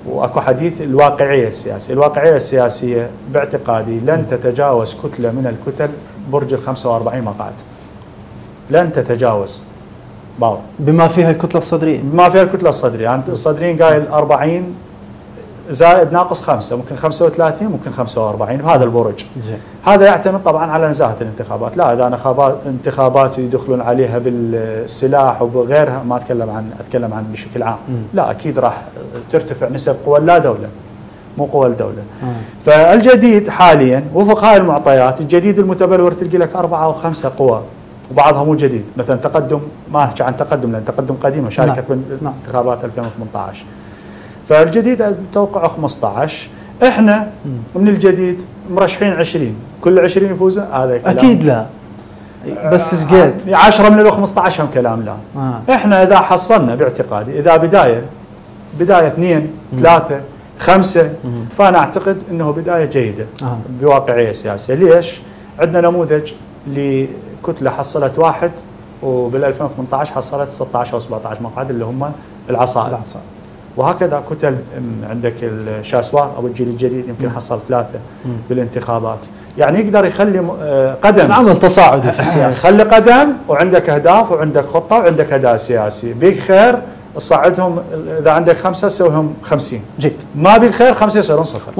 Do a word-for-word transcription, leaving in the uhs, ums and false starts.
واكو حديث الواقعيه السياسيه، الواقعيه السياسيه باعتقادي لن تتجاوز كتله من الكتل برج ال خمسة وأربعين مقعد. لن تتجاوز باو بما فيها الكتله الصدريه. بما فيها الكتله الصدريه، يعني الصدريين قايل أربعين زائد ناقص خمسة، ممكن خمسة وثلاثين، ممكن خمسة وأربعين بهذا البرج. زين. هذا يعتمد طبعا على نزاهه الانتخابات، لا اذا انتخابات انتخابات يدخلون عليها بالسلاح وبغيرها ما اتكلم عن اتكلم عن بشكل عام، م. لا اكيد راح ترتفع نسب قوى لا دوله، مو قوى الدوله. م. فالجديد حاليا وفق هاي المعطيات، الجديد المتبلور تلقي لك اربعه او خمسه قوى وبعضها مو جديد، مثلا تقدم ما احكي عن تقدم لان تقدم قديمه شاركت بانتخابات ألفين وثمانية عشر. فالجديد توقعه خمسة عشر، احنا من الجديد مرشحين عشرين، كل عشرين يفوزوا هذا كلام اكيد لا، بس ايش قد عشرة من ال خمسة عشر هم كلام لا. آه. احنا اذا حصلنا باعتقادي اذا بدايه بدايه اثنين ثلاثه خمسه فانا اعتقد انه بدايه جيده آه. بواقعيه سياسيه. ليش؟ عندنا نموذج لكتله حصلت واحد وبال ألفين وثمانية عشر حصلت ستة عشر او سبعة عشر مقعد اللي هم العصائر. وهكذا كتل عندك الشاسوار او الجيل الجديد يمكن حصل ثلاثه بالانتخابات، يعني يقدر يخلي قدم عمل تصاعدي في السياسه، خلي قدم وعندك اهداف وعندك خطه وعندك اداء سياسي، بيك خير تصعدهم اذا عندك خمسه تسويهم خمسين، جيد. ما بيك خير خمسه يصيرون صفر.